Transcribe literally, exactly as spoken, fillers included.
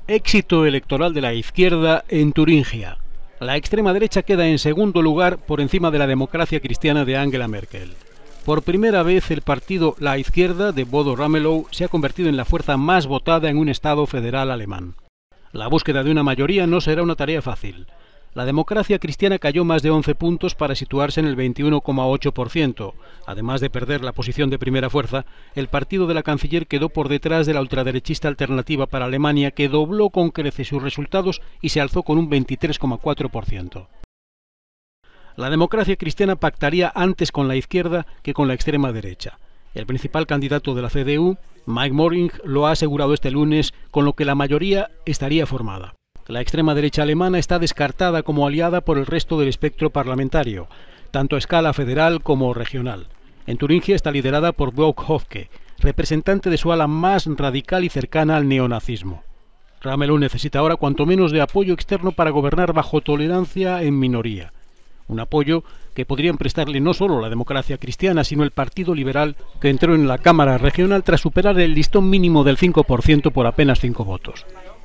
Éxito electoral de la izquierda en Turingia. La extrema derecha queda en segundo lugar por encima de la democracia cristiana de Angela Merkel. Por primera vez el partido La Izquierda de Bodo Ramelow se ha convertido en la fuerza más votada en un estado federal alemán. La búsqueda de una mayoría no será una tarea fácil. La democracia cristiana cayó más de once puntos para situarse en el veintiuno coma ocho por ciento. Además de perder la posición de primera fuerza, el partido de la canciller quedó por detrás de la ultraderechista Alternativa para Alemania, que dobló con creces sus resultados y se alzó con un veintitrés coma cuatro por ciento. La democracia cristiana pactaría antes con la izquierda que con la extrema derecha. El principal candidato de la C D U, Mike Möhring, lo ha asegurado este lunes, con lo que la mayoría estaría formada. La extrema derecha alemana está descartada como aliada por el resto del espectro parlamentario, tanto a escala federal como regional. En Turingia está liderada por Björk Höcke, representante de su ala más radical y cercana al neonazismo. Ramelow necesita ahora cuanto menos de apoyo externo para gobernar bajo tolerancia en minoría. Un apoyo que podrían prestarle no solo la democracia cristiana, sino el Partido Liberal, que entró en la Cámara Regional tras superar el listón mínimo del cinco por ciento por apenas cinco votos.